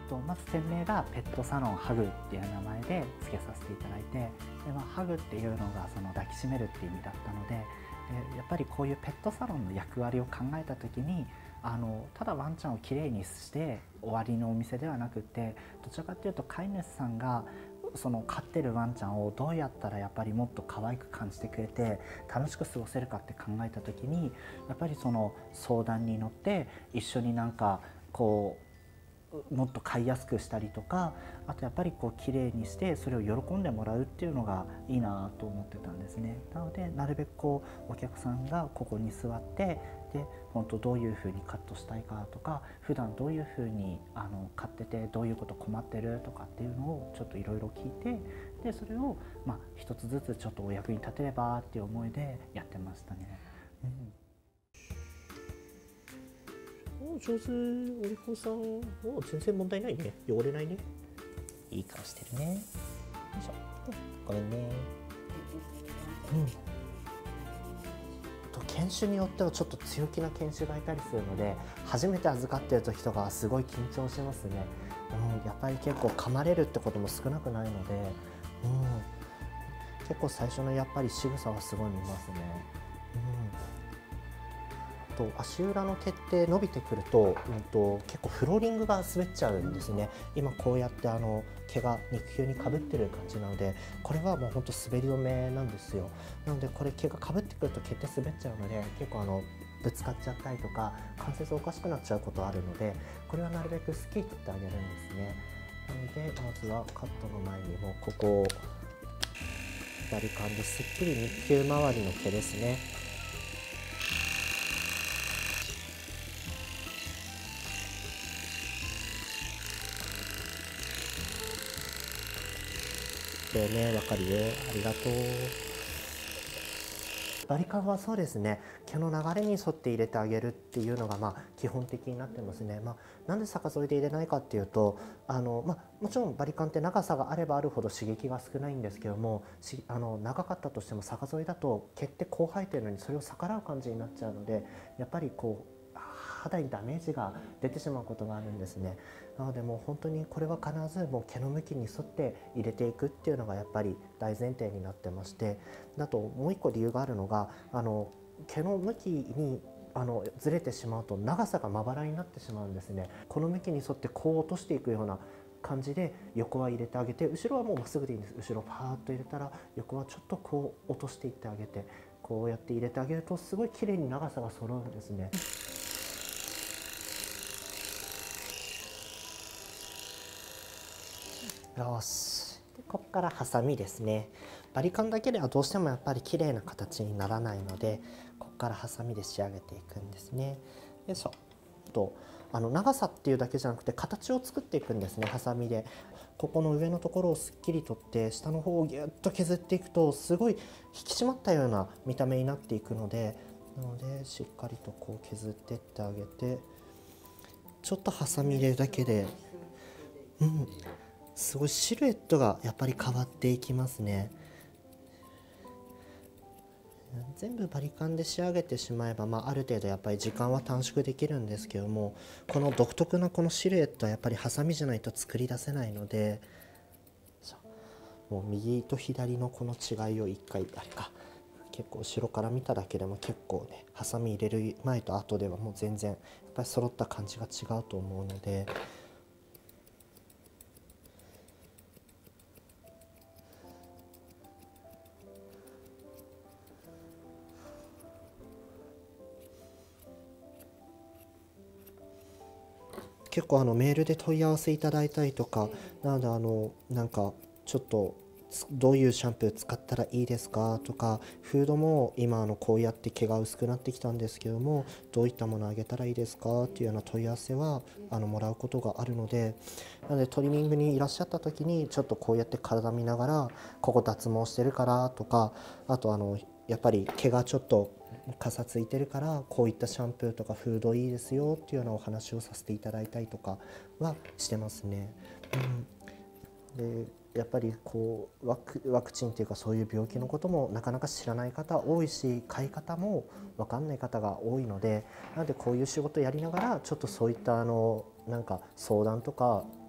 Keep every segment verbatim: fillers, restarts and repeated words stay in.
とまず店名がペットサロンハグっていう名前で付けさせていただいて、で、まあ、ハグっていうのがその抱きしめるっていう意味だったので、でやっぱりこういうペットサロンの役割を考えた時に、あのただワンちゃんをきれいにして終わりのお店ではなくて、どちらかというと飼い主さんがその飼ってるワンちゃんをどうやったらやっぱりもっと可愛く感じてくれて楽しく過ごせるかって考えた時に、やっぱりその相談に乗って一緒になんかこうもっと飼いやすくしたりとか、あとやっぱりこう綺麗にしてそれを喜んでもらうっていうのがいいなと思ってたんですね。なのでなるべくこうお客さんがここに座って、で本当どういうふうにカットしたいかとか、普段どういうふうにあの飼っててどういうこと困ってるとかっていうのをちょっといろいろ聞いて、でそれをまあ一つずつちょっとお役に立てればっていう思いでやってましたね。うん、 お上手、お利口さん。お全然問題ないね。汚れないね。いい顔してるね。よいしょ。ごめんね。うんと犬種によってはちょっと強気な犬種がいたりするので、初めて預かっている時とかはすごい緊張しますね。うん、やっぱり結構噛まれるってことも少なくないので、うん、結構最初のやっぱり仕草はすごい見ますね。うん、と足裏の毛って伸びてくると、うん、と結構フローリングが滑っちゃうんですね。今こうやってあの毛が肉球にかぶってる感じなので、これはもうほんと滑り止めなんですよ。なのでこれ毛がかぶってくると毛って滑っちゃうので、結構あのぶつかっちゃったりとか関節おかしくなっちゃうことあるので、これはなるべくスッキリ取ってあげるんですね。なのでまずはカットの前にもここをバリカンですっきり肉球周りの毛ですね。でね、わかるよ。ありがとう。バリカンはそうですね、毛の流れに沿って入れてあげるっていうのがまあ基本的になってますね。まあ、なんで逆添えで入れないかっていうと、あの、まあ、もちろんバリカンって長さがあればあるほど刺激が少ないんですけども、しあの長かったとしても逆添えだと毛ってこう生えてるのにそれを逆らう感じになっちゃうので、やっぱりこう肌にダメージが出てしまうことがあるんですね。なのでもう本当にこれは必ずもう毛の向きに沿って入れていくっていうのがやっぱり大前提になってまして、だともう一個理由があるのが、あの毛の向きにあのずれてしまうと長さがまばらになってしまうんですね。この向きに沿ってこう落としていくような感じで横は入れてあげて、後ろはもうまっすぐでいいんです。後ろパーッと入れたら横はちょっとこう落としていってあげて、こうやって入れてあげるとすごい綺麗に長さが揃うんですね。よし。でここからハサミですね。バリカンだけではどうしてもやっぱり綺麗な形にならないので、ここからハサミで仕上げていくんですね。よいしょ。とあの長さっていうだけじゃなくて形を作っていくんですね、ハサミで。ここの上のところをすっきり取って下の方をギュッと削っていくとすごい引き締まったような見た目になっていくので、なのでしっかりとこう削っていってあげて、ちょっとハサミ入れるだけで、うん、すごいシルエットがやっぱり変わっていきますね。全部バリカンで仕上げてしまえば、まあ、ある程度やっぱり時間は短縮できるんですけども、この独特なこのシルエットはやっぱりハサミじゃないと作り出せないので、もう右と左のこの違いを一回あれか、結構後ろから見ただけでも結構ね、ハサミ入れる前と後ではもう全然やっぱり揃った感じが違うと思うので。結構あのメールで問い合わせいただいたりとか、なのであのなんかちょっとどういうシャンプー使ったらいいですかとか、フードも今あのこうやって毛が薄くなってきたんですけどもどういったものをあげたらいいですかっていうような問い合わせはあのもらうことがあるので、なのでトリミングにいらっしゃった時にちょっとこうやって体見ながらここ脱毛してるからとか、あとあのやっぱり毛がちょっとかさついてるからこういったシャンプーとかフードいいですよっていうようなお話をさせていただいたりとかはしてますね。うん、でやっぱりこうワク、ワクチンっていうかそういう病気のこともなかなか知らない方多いし、飼い方も分かんない方が多いので、なのでこういう仕事やりながらちょっとそういったあのなんか相談とか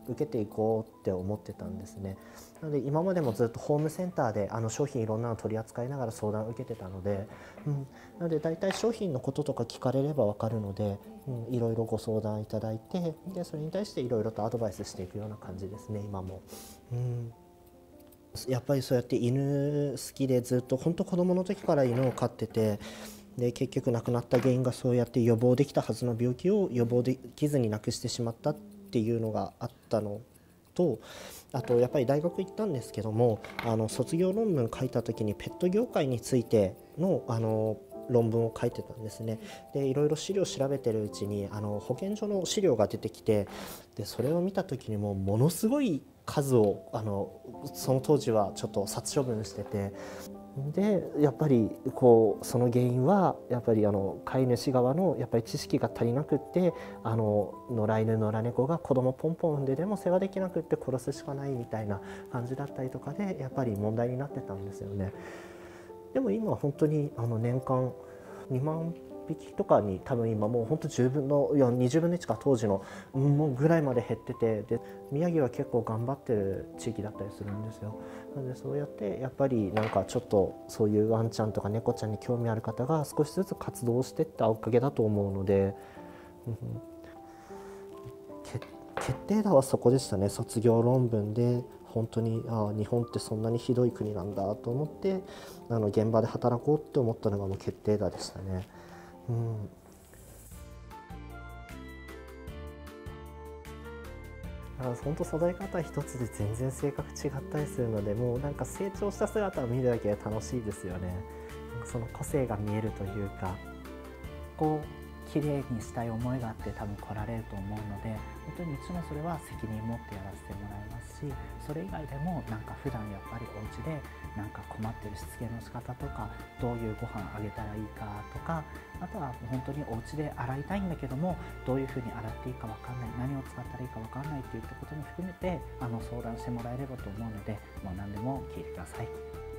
受けていこうって思ってたんですね。なので今までもずっとホームセンターであの商品いろんなの取り扱いながら相談を受けてたので、うん、なので大体商品のこととか聞かれれば分かるので、うん、いろいろご相談いただいて、でそれに対していろいろとアドバイスしていくような感じですね今も。うん、やっぱりそうやって犬好きでずっと本当子供の時から犬を飼ってて、で結局亡くなった原因がそうやって予防できたはずの病気を予防できずに亡くしてしまったっていうのがあったのと、あとやっぱり大学行ったんですけども、あの卒業論文書いた時にペット業界についてのあの論文を書いてたんですね。でいろいろ資料を調べてるうちにあの保健所の資料が出てきて、でそれを見た時にもものすごい数をあのその当時はちょっと殺処分してて、でやっぱりこうその原因はやっぱりあの飼い主側のやっぱり知識が足りなくって、あの野良犬野良猫が子供ポンポン産んででも世話できなくって殺すしかないみたいな感じだったりとかでやっぱり問題になってたんですよね。でも今本当にあの年間にまんぴきとかに多分今もう本当じゅうぶんのいやにじゅうぶんのいちか当時のもうぐらいまで減ってて、で宮城は結構頑張ってる地域だったりするんですよ。なのでそうやってやっぱりなんかちょっとそういうワンちゃんとか猫ちゃんに興味ある方が少しずつ活動していったおかげだと思うので、うん、決決定打はそこでしたね。卒業論文で本当にああ日本ってそんなにひどい国なんだと思ってあの現場で働こうって思ったのがもう決定打でしたね。うん、だから本当育て方一つで全然性格違ったりするので、もうなんか成長した姿を見るだけで楽しいですよね。その個性が見えるというか、こう綺麗にしたい思いがあって多分来られると思うので、本当にうちもそれは責任持ってやらせてもらいますし、それ以外でもなんか普段やっぱりお家でなんか困ってるしつけの仕方とか、どういうご飯あげたらいいかとか、あとは本当にお家で洗いたいんだけどもどういうふうに洗っていいか分かんない、何を使ったらいいか分かんないっていったことも含めてあの相談してもらえればと思うので、もう何でも聞いてください。